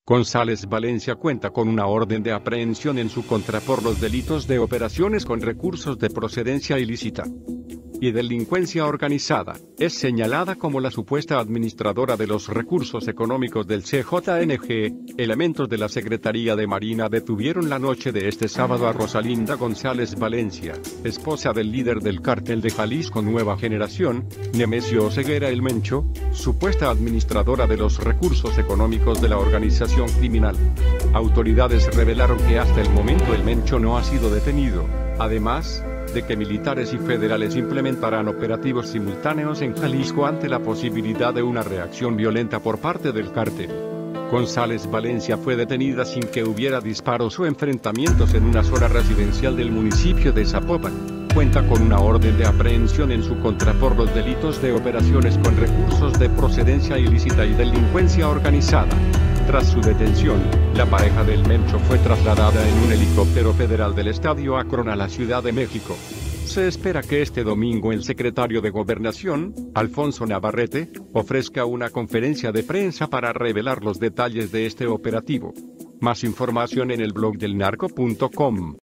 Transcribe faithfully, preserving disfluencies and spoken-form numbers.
González Valencia cuenta con una orden de aprehensión en su contra por los delitos de operaciones con recursos de procedencia ilícita y delincuencia organizada. Es señalada como la supuesta administradora de los recursos económicos del C J N G. Elementos de la Secretaría de Marina detuvieron la noche de este sábado a Rosalinda González Valencia, esposa del líder del cártel de Jalisco Nueva Generación, Nemesio Ceguera El Mencho, supuesta administradora de los recursos económicos de la organización criminal. Autoridades revelaron que hasta el momento El Mencho no ha sido detenido, además de que militares y federales implementarán operativos simultáneos en Jalisco ante la posibilidad de una reacción violenta por parte del cártel. González Valencia fue detenida sin que hubiera disparos o enfrentamientos en una zona residencial del municipio de Zapopan. Cuenta con una orden de aprehensión en su contra por los delitos de operaciones con recursos de procedencia ilícita y delincuencia organizada. Tras su detención, la pareja del Mencho fue trasladada en un helicóptero federal del Estadio Akron a la Ciudad de México. Se espera que este domingo el secretario de Gobernación, Alfonso Navarrete, ofrezca una conferencia de prensa para revelar los detalles de este operativo. Más información en el blog del narco punto com.